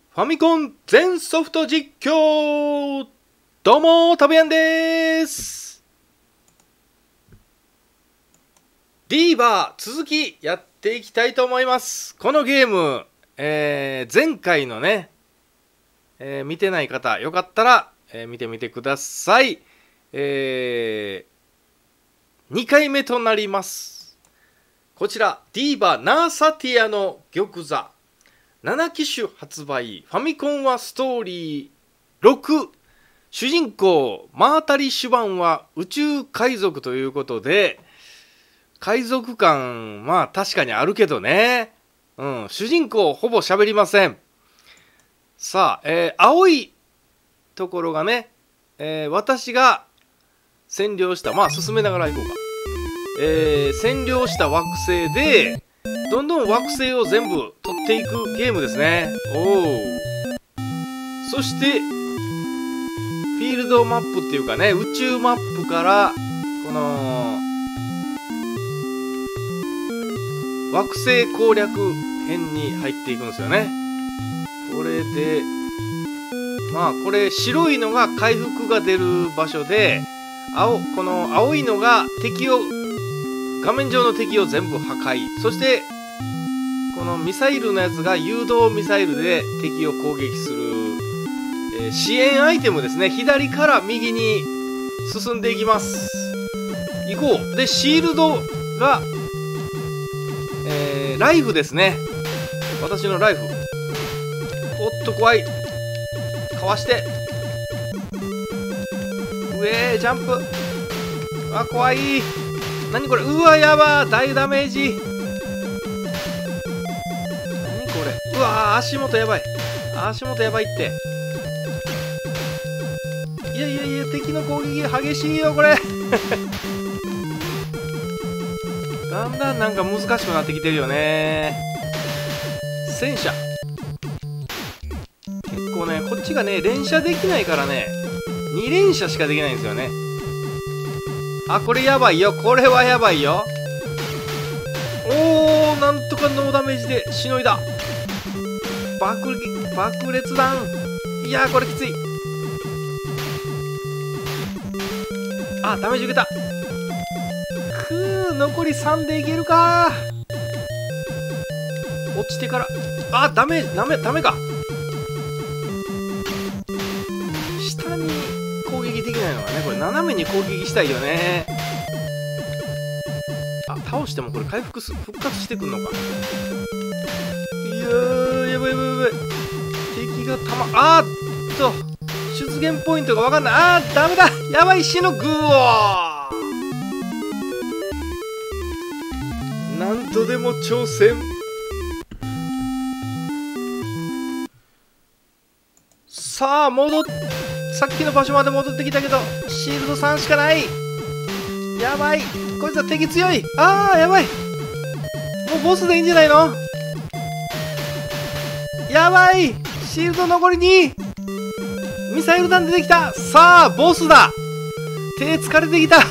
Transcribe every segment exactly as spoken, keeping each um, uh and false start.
ファミコン全ソフト実況。どうもたぶやんです。ディーバー続きやっていきたいと思います。このゲーム、えー、前回のね、えー、見てない方よかったら、えー、見てみてください。えー、にかいめとなります。こちらディーバーナーサティアの玉座なな機種発売。ファミコンはストーリーろく。主人公マータリ・シュバンは宇宙海賊ということで、海賊感まあ確かにあるけどね、うん、主人公ほぼ喋りません。さあ、えー、青いところがね、えー、私が占領した、まあ進めながら行こうか、えー、占領した惑星でどんどん惑星を全部取っていくゲームですね。おお。そしてフィールドマップっていうかね、宇宙マップからこの惑星攻略編に入っていくんですよね。これでまあこれ白いのが回復が出る場所で、青この青いのが敵を画面上の敵を全部破壊。そしてこのミサイルのやつが誘導ミサイルで敵を攻撃する、えー、支援アイテムですね。左から右に進んでいきます。行こう。でシールドが、えー、ライフですね。私のライフ。おっと怖い。かわして、上ジャンプ。あ怖い。何これ。うわやばー、大ダメージ。うわー足元やばい。足元やばいって。いやいやいや敵の攻撃激しいよこれだんだんなんか難しくなってきてるよね。戦車結構ね、こっちがね連射できないからね、に連射しかできないんですよね。あこれやばいよ、これはやばいよ。おー、なんとかノーダメージでしのいだ。爆爆裂弾。いやーこれきつい。あダメージ受けた。くー残りさんでいけるか。落ちてからあダメダメダメか。下に攻撃できないのがね、これ斜めに攻撃したいよね。あ倒してもこれ回復す復活してくんのか。いやーやばいやばいやばい。敵がたまあーっと出現ポイントが分かんない。あーダメだ、やばい。死のグーをなんとでも挑戦。さあ戻っさっきの場所まで戻ってきたけどシールドさんしかない。やばい、こいつは敵強い。あーやばい、もうボスでいいんじゃないの。やばい、シールド残りに。ミサイル弾出てきた。さあボスだ。手疲れてきた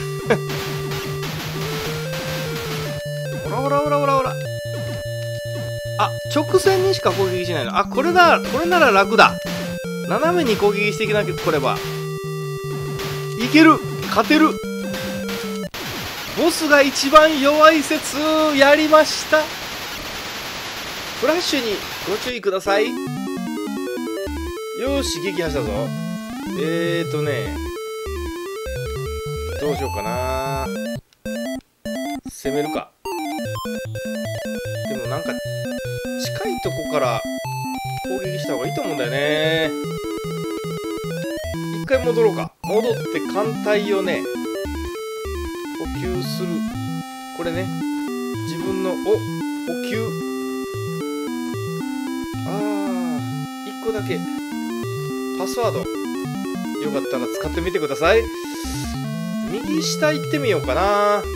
ほらほらほらほらほら。あ直線にしか攻撃しないの。あこれだ、これなら楽だ。斜めに攻撃していかなきゃこればいける。勝てる。ボスが一番弱い説やりました。フラッシュにご注意ください。よーし撃破したぞ。えーとねどうしようかな。攻めるか。でもなんか近いとこから攻撃した方がいいと思うんだよね。一回戻ろうか。戻って艦隊をね補給する。これね自分のお補給。あーいっこだけパスワードよかったら使ってみてください。右下行ってみようかな。あ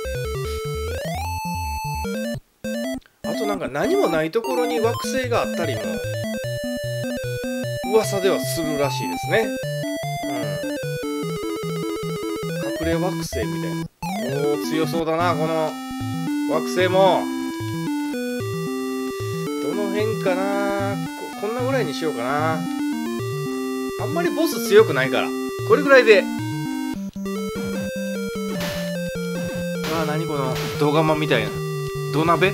となんか何もないところに惑星があったりも噂ではするらしいですね。うん、隠れ惑星みたいな。おー強そうだなこの惑星も。どの辺かな。 こんなぐらいにしようかな。あんまりボス強くないからこれぐらいで。うわ、何この動画マンみたいな土鍋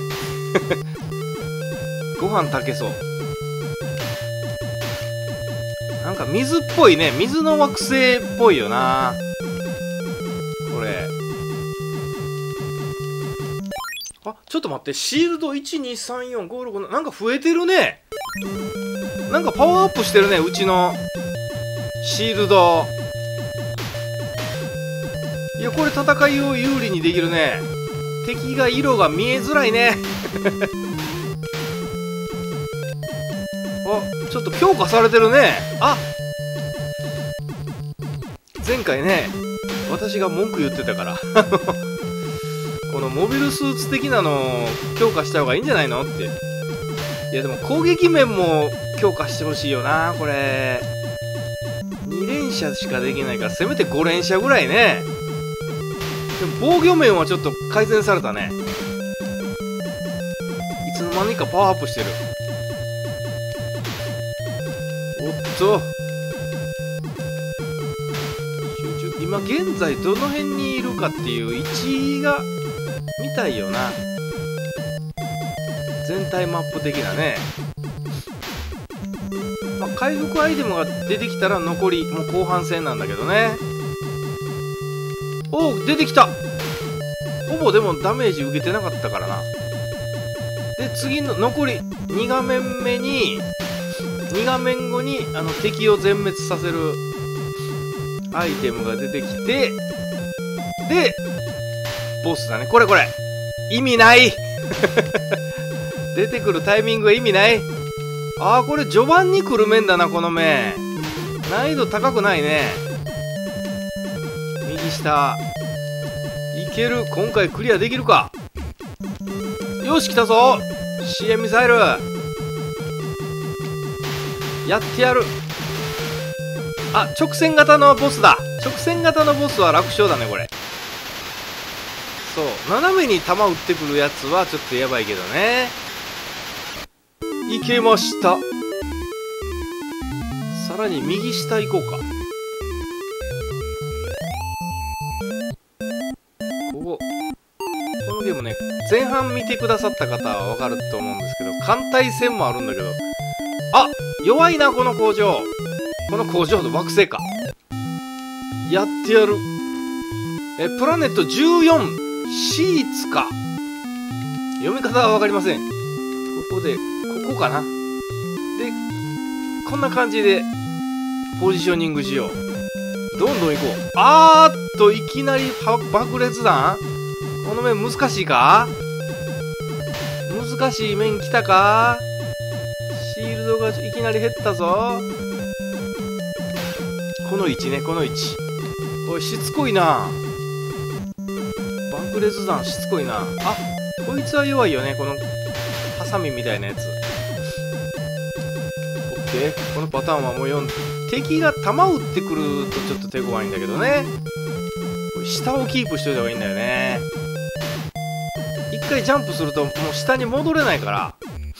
ご飯炊けそう。なんか水っぽいね。水の惑星っぽいよなこれ。あ、ちょっと待って。シールドいちにさんよんごろくなな、なんか増えてるね。なんかパワーアップしてるね、うちのシールド。いや、これ戦いを有利にできるね。敵が色が見えづらいねあ、ちょっと強化されてるね。あ、前回ね私が文句言ってたからこのモビルスーツ的なのを強化した方がいいんじゃないのって。いやでも攻撃面も強化してほしいよなこれ。に連射しかできないからせめてご連射ぐらいね。でも防御面はちょっと改善されたね。いつの間にかパワーアップしてる。おっと、集中。今現在どの辺にいるかっていう位置が見たいよな。全体マップ的なね。まあ、回復アイテムが出てきたら残りもう後半戦なんだけどね。おお、出てきた。ほぼでもダメージ受けてなかったからな。で次の残りに画面目にに画面後にあの敵を全滅させるアイテムが出てきて、でボスだね。これこれ意味ない出てくるタイミングが意味ない。ああ、これ序盤に来る面だなこの面。難易度高くないね。右下いける。今回クリアできるか。よし来たぞ シーエム ミサイル。やってやる。あ、直線型のボスだ。直線型のボスは楽勝だねこれ。そう、斜めに弾撃ってくるやつはちょっとやばいけどね。いけました。さらに右下行こうか。こここのゲームね、前半見てくださった方はわかると思うんですけど、艦隊戦もあるんだけど、あ、弱いなこの工場。この工場の惑星か。やってやる。え、プラネットじゅうよんシーツか。読み方はわかりません。ここでここかな。でこんな感じでポジショニングしよう。どんどん行こう。あーっといきなり爆裂弾。この面難しいか。難しい面来たか。シールドがいきなり減ったぞ。この位置ね、この位置。おい、しつこいな。爆裂弾しつこいな。あ、こいつは弱いよね、このハサミみたいなやつ。オッケー、このパターンはもう読んで。敵が弾撃ってくるとちょっと手強いんだけどね。これ下をキープしといた方がいいんだよね。一回ジャンプするともう下に戻れないから。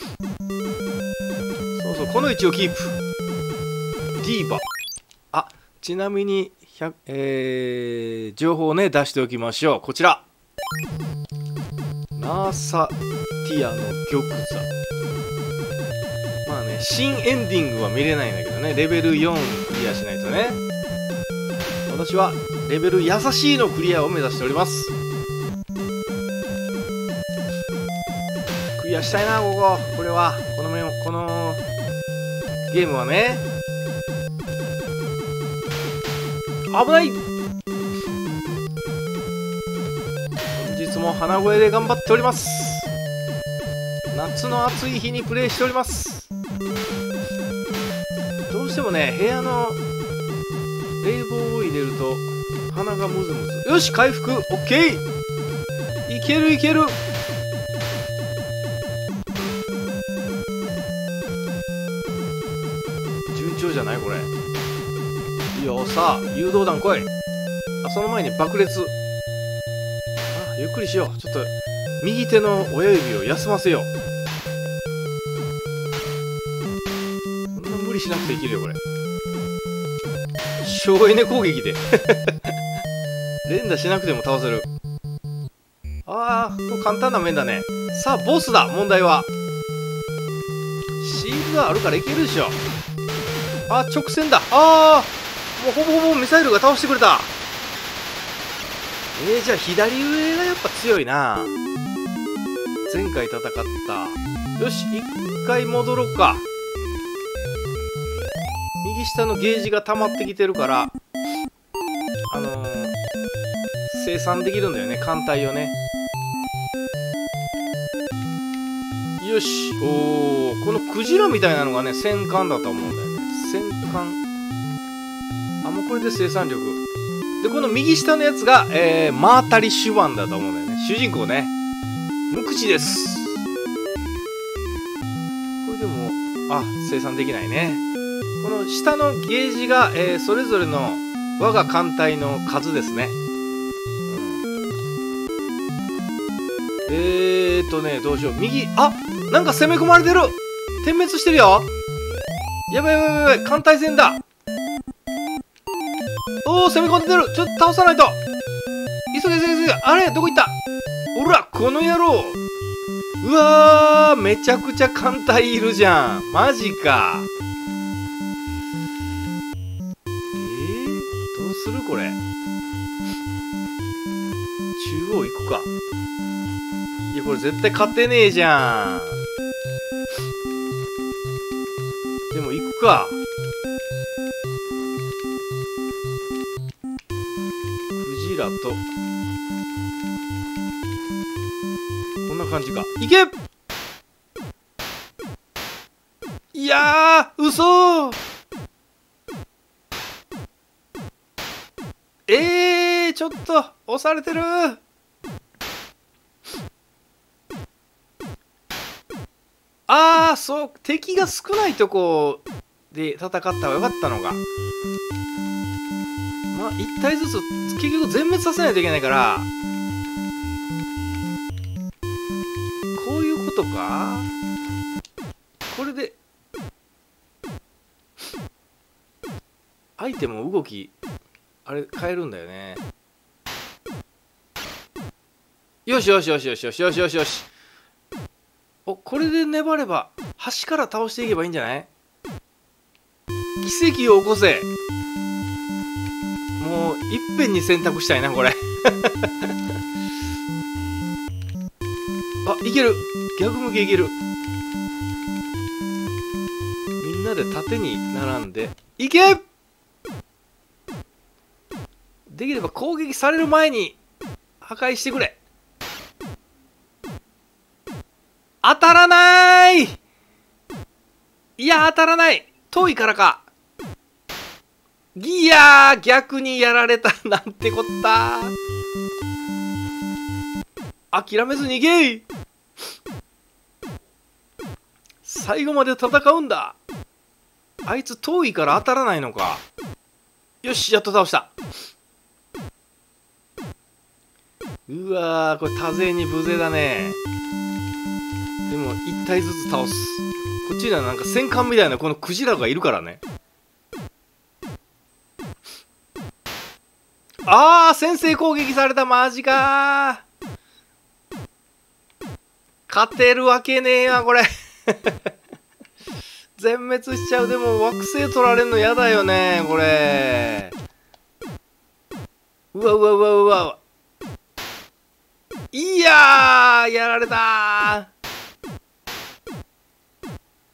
そうそう、この位置をキープ。ディーバ。あ、ちなみに、えー、情報をね出しておきましょう。こちらナーサティアの玉座。まあね、新エンディングは見れないんだけどね、レベルよんクリアしないとね。私はレベル優しいのクリアを目指しております。クリアしたいな、ここ。これはこの面、このゲームはね。危ない。本日も鼻声で頑張っております。夏の暑い日にプレイしております。どうしてもね、部屋の冷房を入れると鼻がムズムズ。よし、回復 OK。 いけるいける。順調じゃないこれ。いいよ、さあ誘導弾来い。あ、その前に爆裂。あ、ゆっくりしよう。ちょっと右手の親指を休ませよう。 理しなくていけるよこれ。省エネ攻撃で連打しなくても倒せる。ああ、これ簡単な面だね。さあボスだ。問題はシールドあるからいけるでしょ。あー、直線だ。ああ、もうほぼほぼミサイルが倒してくれた。えー、じゃあ左上がやっぱ強いな。前回戦った。よし、一回戻ろうか。右下のゲージが溜まってきてるから、あのー、生産できるんだよね、艦隊をね。よし、おー、このクジラみたいなのがね、戦艦だと思うんだよね。戦艦。あ、もうこれで生産力。で、この右下のやつが、えー、マータリ・シュワンだと思うんだよね。主人公ね。無口です。これでも、あ、生産できないね。この下のゲージが、えー、それぞれの我が艦隊の数ですね。うん、えーっとね、どうしよう。右、あ、なんか攻め込まれてる。点滅してるよ。やばいやばいやばい、艦隊戦だ。おお、攻め込んでる。ちょっと倒さないと。急げ急げ急げ。あれ、どこ行った。ほら、この野郎。うわー、めちゃくちゃ艦隊いるじゃん。マジか。えー、どうするこれ。中央行くか。いや、これ絶対勝てねえじゃん。でも行くか。クジラとこんな感じか。いけ。いやー、嘘ー。えー、ちょっと押されてる。あー、そう、敵が少ないとこで戦った方がよかったのか。まあ一体ずつ結局全滅させないといけないから、こういうことか。これでアイテムの動きあれ変えるんだよね。よしよしよしよしよしよしよしよし。お、これで粘れば端から倒していけばいいんじゃない。奇跡を起こせ。もういっぺんに選択したいなこれあ、いける。逆向きいける。みんなで縦に並んでいけ。できれば攻撃される前に破壊してくれ。当たらない。いや当たらない。遠いからか。いやー、逆にやられた。なんてこった。諦めずにいけ。最後まで戦うんだ。あいつ遠いから当たらないのか。よし、やっと倒した。うわー、これ多勢に無勢だね。でも一体ずつ倒す。こっちにはなんか戦艦みたいなこのクジラがいるからね。あー、先制攻撃された。マジかー。勝てるわけねえわこれ全滅しちゃう。でも惑星取られんのやだよねこれ。うわうわうわうわ。いやー、やられたー。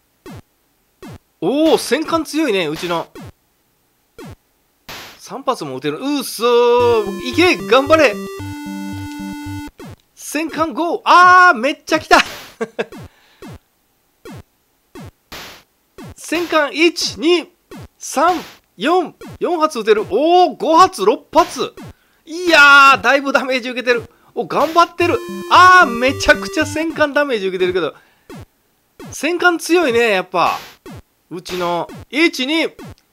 おお、戦艦強いねうちの。さん発も撃てる。うっそー。いけ、頑張れ。戦艦ゴー。あー、めっちゃ来た戦艦いち、に、さん、よん、よん発撃てる。おお、ご発、ろっ発。いやー、だいぶダメージ受けてる。お、頑張ってる。あー、めちゃくちゃ戦艦ダメージ受けてるけど、戦艦強いねやっぱうちの。いち、に、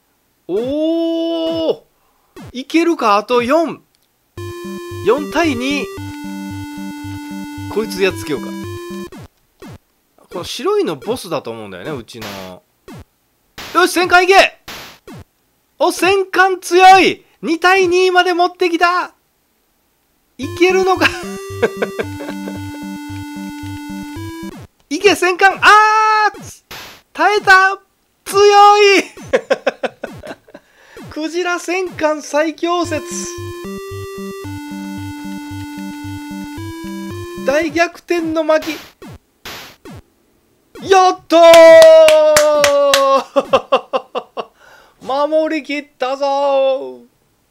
おお、いけるか。あとよん、よん対に。こいつやっつけようか。この白いのボスだと思うんだよねうちの。 よし、戦艦いけ。お、戦艦強い。にたいにまで持ってきた。いけるのか。いけ、戦艦。あー、耐えた。強い。クジラ戦艦最強説。大逆転の巻。やったー。守りきったぞー。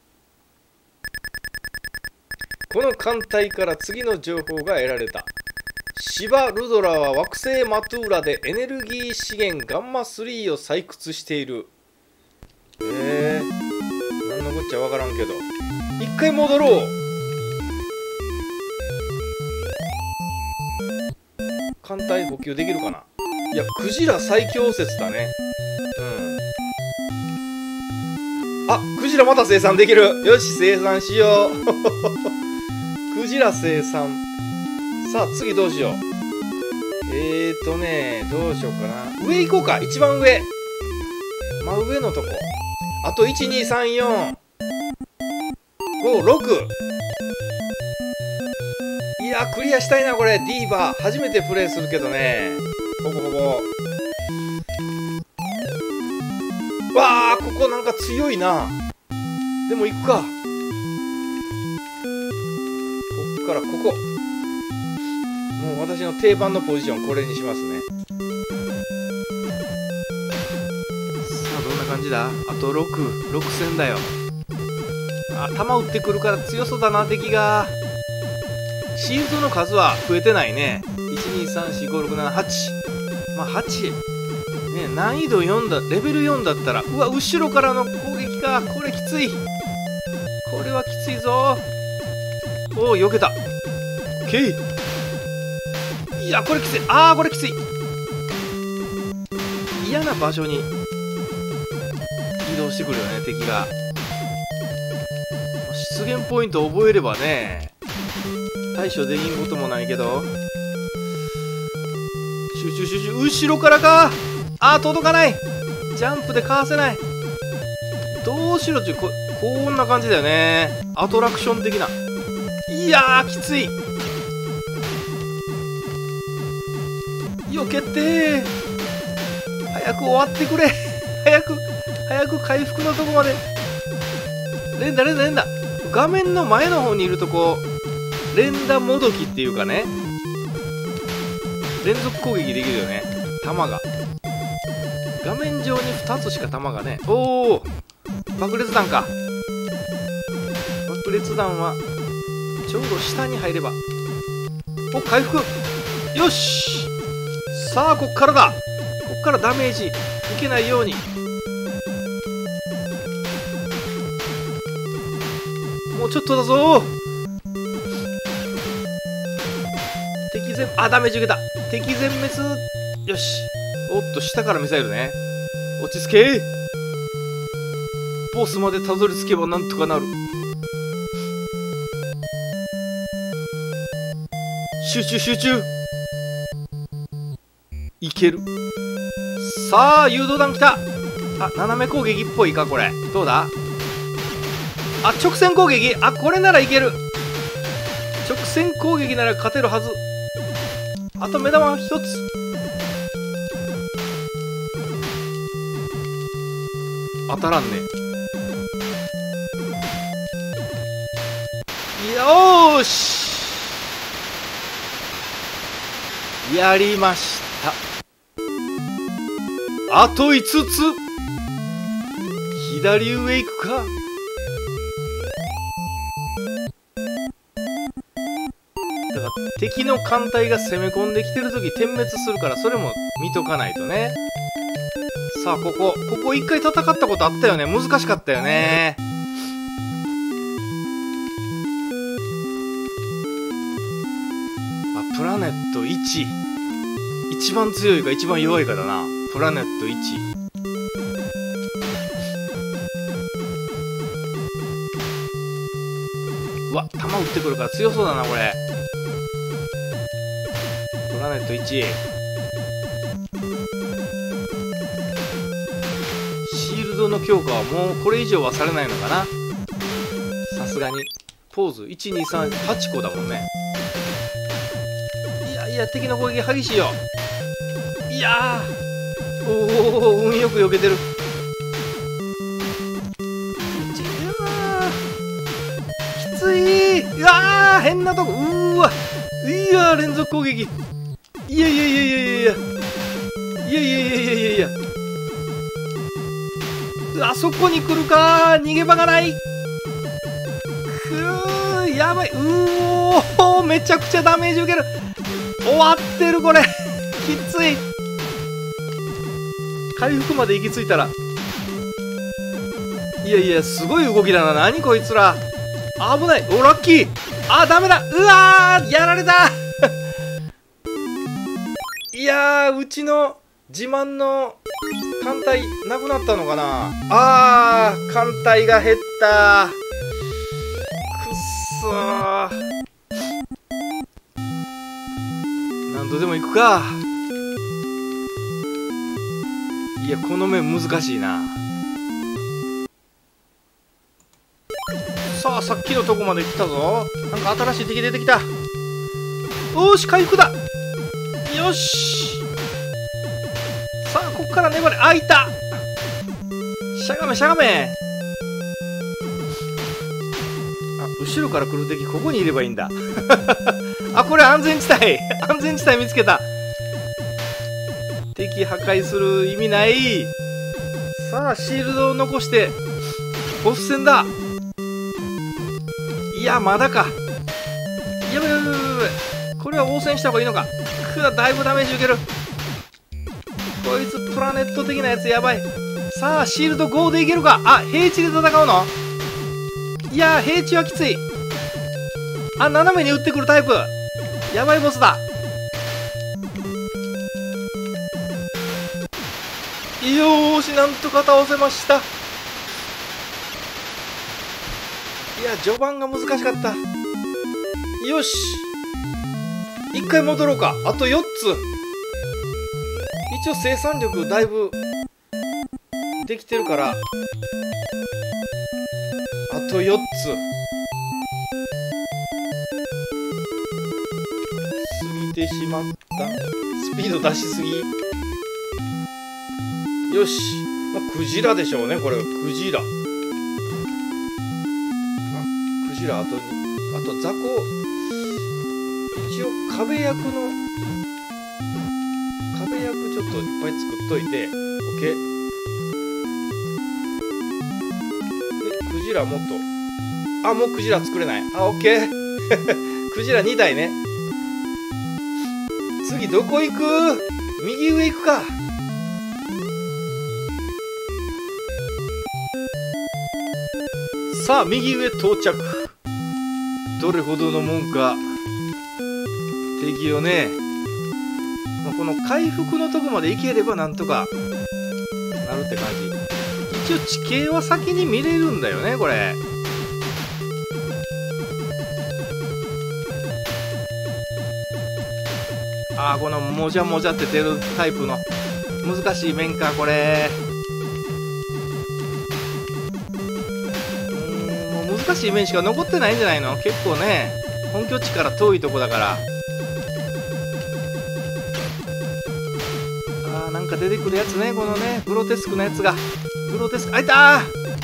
この艦隊から次の情報が得られた。シバ・ルドラは惑星マトゥーラでエネルギー資源ガンマスリーを採掘している。えー、なんのこっちゃわからんけど、一回戻ろう。艦隊補給できるかな。いや、クジラ最強説だね。うん。あ、クジラまた生産できる。よし、生産しよう。クジラ生産。さあ、次どうしよう。えーとね、どうしようかな。上行こうか。一番上。真上のとこ。あといち、に、さん、よん、ご、ろく。いや、クリアしたいな、これ。ディーバー。初めてプレイするけどね。ほぼほぼ。わあ、ここなんか強いな。でも行くか。こっからここ。もう私の定番のポジション、これにしますね。さあ、どんな感じだ。あとろく、ろく戦だよ。あ、弾撃ってくるから強そうだな、敵が。シールドの数は増えてないね。いち、に、さん、よん、ご、ろく、なな、はち。まあはち。ね、難易度よんだ、レベルよんだったら、うわ、後ろからの攻撃か。これきつい。これはきついぞ。おお、避けた。オッケー。いや、これきつい。ああ、これきつい。嫌な場所に移動してくるよね、敵が。出現ポイント覚えればね、対処できんこともないけど。集中集中。後ろからか。あー、届かない。ジャンプでかわせない。どうしろって、ここんな感じだよね。アトラクション的な。いやー、きつい。よけてー。早く終わってくれ。早く早く回復のとこまで。連打連打連打。画面の前の方にいるとこう連打もどきっていうかね、連続攻撃できるよね。弾が画面上にふたつしか弾がね。おお、爆裂弾か。爆裂弾はちょうど下に入れば。お、回復。よし、さあこっからだ。こっからダメージ受けないように。もうちょっとだぞ。敵全、あ、ダメージ受けた。敵全滅。よし。おっと、下からミサイルね。落ち着け。ボスまでたどり着けばなんとかなる。集中集中。いける。さあ、誘導弾来た。あ、斜め攻撃っぽいか、これ。どうだ。あ、直線攻撃。あ、これならいける。直線攻撃なら勝てるはず。あと目玉一つ。当たらんね。よーし、やりました。あといつつ。左上行くか。だから敵の艦隊が攻め込んできてるとき点滅するから、それも見とかないとね。さあ、ここここ一回戦ったことあったよね。難しかったよね。あ、プラネットいち。一番強いか一番弱いかだな。プラネットいち。うわ、弾撃ってくるから強そうだな、これ。プラネットいち。 ドの強化はもうこれ以上はされないのかな。さすがにポーズいちにさんはちこだもんね。いやいや、敵の攻撃激しいよ。いやー、おお、運よく避けてる。きつい。うわー、変なとこ。うーわ、いやー、連続攻撃。いやいやいやいやいやいやいやいやいやいやいやいや、あそこに来るか。逃げ場がない。くー、やばい。うおー、めちゃくちゃダメージ受ける。終わってるこれ。きつい。回復まで行き着いたら、いやいや、すごい動きだな。何こいつら。危ない。お、ラッキー。あ、ダメだ。うわー、やられた。いやー、うちの自慢の艦隊なくなったのかな。あー、艦隊が減った。くっそー。何度でも行くか。いや、この面難しいな。さあ、さっきのとこまで来たぞ。なんか新しい敵出てきた。おーし、回復だ。よし。さあ、こっから粘れ。あ、いた。しゃがめしゃがめ。あ、後ろから来る敵ここにいればいいんだ。あ、これ安全地帯。安全地帯見つけた。敵破壊する意味ない。さあ、シールドを残してボス戦だ。いや、まだか。やばいやばいやばいやばい。これは応戦した方がいいのか。くだ、だいぶダメージ受ける。こいつプラネット的なやつやばい。さあ、シールドごでいけるか。あ、平地で戦うの。いやー、平地はきつい。あ、斜めに打ってくるタイプ。やばいボスだ。よーし、なんとか倒せました。いや、序盤が難しかった。よし、一回戻ろうか。あとよっつ。一応生産力だいぶできてるから、あとよっつ。過ぎてしまった。スピード出しすぎ。よし、まあ、クジラでしょうね。これクジラ。クジラ、あとあと雑魚。一応壁役の壁役ちょっといっぱい作っといて OK で、クジラもっと、あ、もうクジラ作れない。あ、 OK クジラに体ね。次どこ行く？右上行くか。さあ、右上到着。どれほどのもんか。敵をね、まあ、この回復のとこまで行ければなんとかなるって感じ。一応地形は先に見れるんだよね、これ。ああ、このもじゃもじゃって出るタイプの難しい面か、これ。難しい面しか残ってないんじゃないの。結構ね、本拠地から遠いとこだから。あー、なんか出てくるやつね、このね、グロテスクなやつが。グロテスク、あいたー。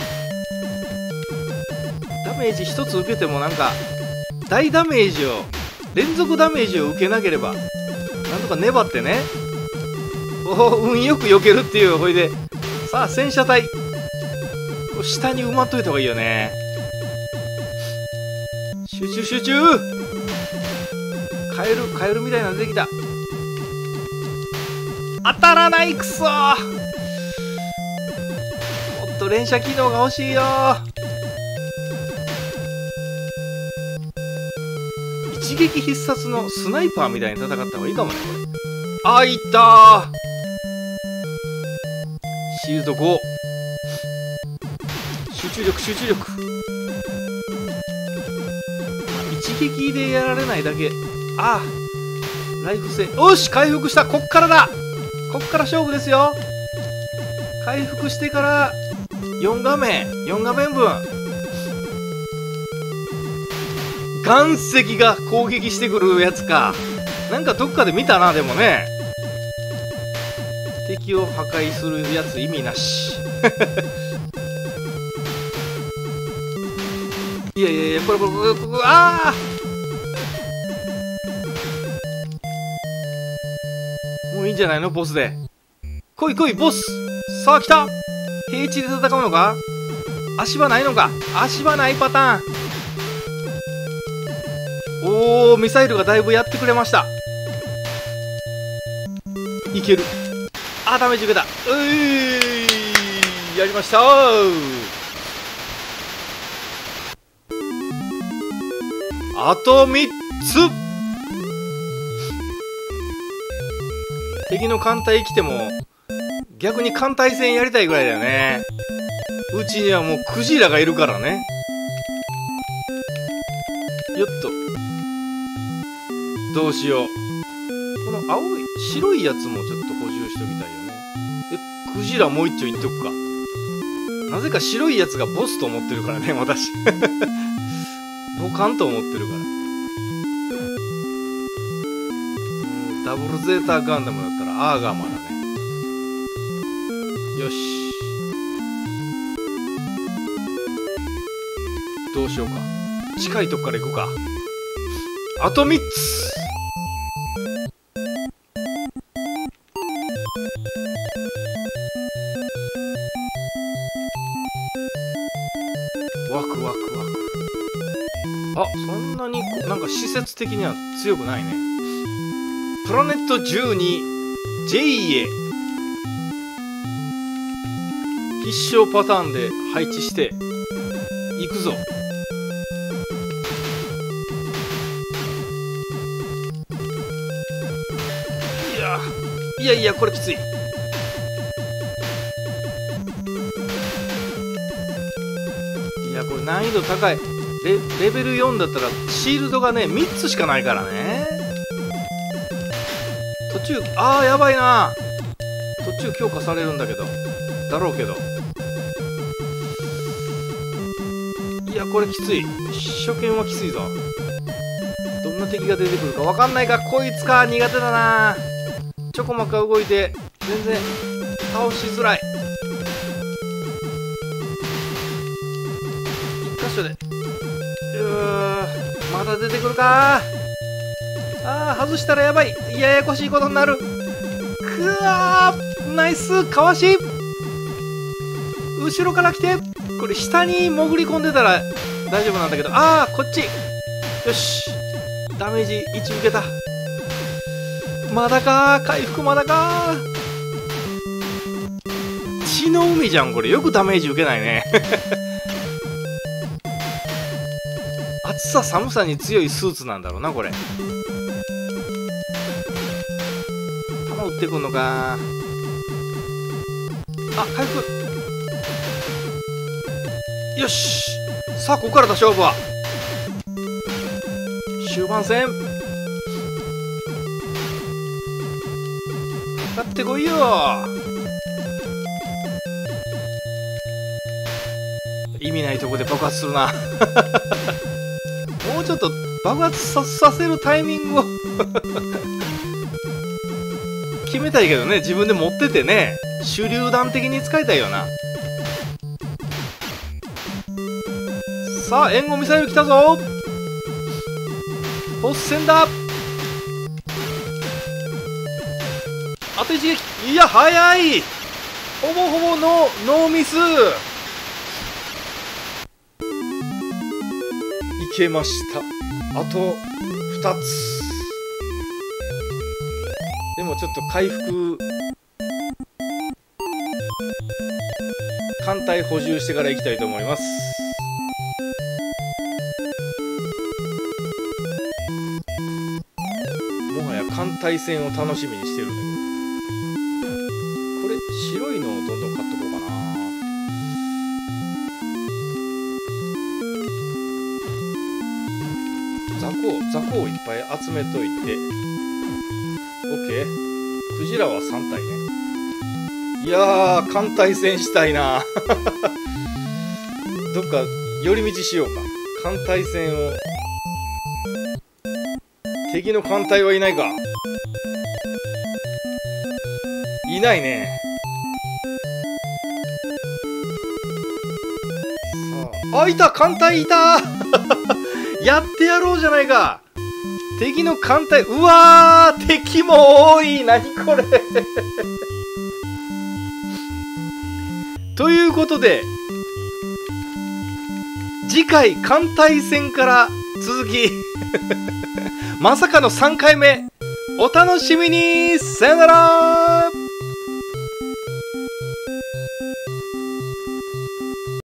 ダメージ一つ受けてもなんか大ダメージを、連続ダメージを受けなければなんとか粘ってね、おお、運よく避けるっていう。ほいで、さあ、戦車隊こう下に埋まっといた方がいいよね。集中集中。カエル、カエルみたいなの出てきた。当たらない。くそー。もっと連射機能が欲しいよ。一撃必殺のスナイパーみたいに戦った方がいいかもね、これ。あ、いったー。シールドご。集中力集中力。一撃でやられないだけ。ああ、ライフ性。よし、回復した。こっからだ。こっから勝負ですよ。回復してからよん画面よん画面分。岩石が攻撃してくるやつか。なんかどっかで見たな。でもね、敵を破壊するやつ意味なし。いやいやいや、これこれこれこれ、ああ、もういいんじゃないの、ボスで。来い来いボス。さあ来た。平地で戦うのか。足場ないのか。足場ないパターン。おお、ミサイルがだいぶやってくれました。いける。あ、ダメージ受けた。うい、やりましたー。あとみっつ。敵の艦隊来ても逆に艦隊戦やりたいぐらいだよね。うちにはもうクジラがいるからね。よっと、どうしよう。この青い白いやつもちょっと補充しときたいよね。え、クジラもう一丁いっとくか。なぜか白いやつがボスと思ってるからね、私。ボカンと思ってるから。ダブルゼータガンダムだったらアーガマだね。よし、どうしようか。近いとこから行こうか。あとみっつ。ワクワクワク。あ、そんなにこなんか施設的には強くないね。プラネットじゅうに ジェイ へ必勝パターンで配置していくぞ。いやいやいや、これきつい。いや、これ難易度高い。レ, レベルよんだったらシールドがねみっつしかないからね。途中、あーやばいな。途中強化されるんだけどだろうけど、いやこれきつい。初見はきついぞ。どんな敵が出てくるか分かんないが、こいつか。苦手だな。ちょこまか動いて全然倒しづらい。一箇所で、うー、まだ出てくるか。あー、外したらやばい。ややこしいことになる。くわー、ナイスかわし。後ろから来て。これ下に潜り込んでたら大丈夫なんだけど、あーこっち。よし、ダメージいち受けた。まだかー、回復まだかー。血の海じゃんこれ。よくダメージ受けないね。暑さ寒さに強いスーツなんだろうなこれ。弾撃ってくんのか。あ、回復。よし、さあここからだ勝負は。終盤戦かかってこいよ。意味ないとこで爆発するな。もうちょっと爆発 さ, させるタイミングを決めたいけどね。自分で持っててね、手榴弾的に使いたいよな。さあ援護ミサイル来たぞ。ボス戦だ。あと一撃。いや早い。ほぼほぼノーノーミス。いけました。あとふたつ。でもちょっと回復艦隊補充してからいきたいと思います。もはや艦隊戦を楽しみにしてるんだけど、これ白いのをどんどん買っとこうかな。雑魚雑魚をいっぱい集めといて OK。 クジラはさん体ね。いやー艦隊戦したいな。 どっか寄り道しようか。艦隊戦を。敵の艦隊はいないか。いないね。さあ、あ、いた、艦隊いたやってやろうじゃないか。敵の艦隊、うわー、敵も多い。何これということで、次回艦隊戦から続きまさかのさんかいめお楽しみに。さよなら。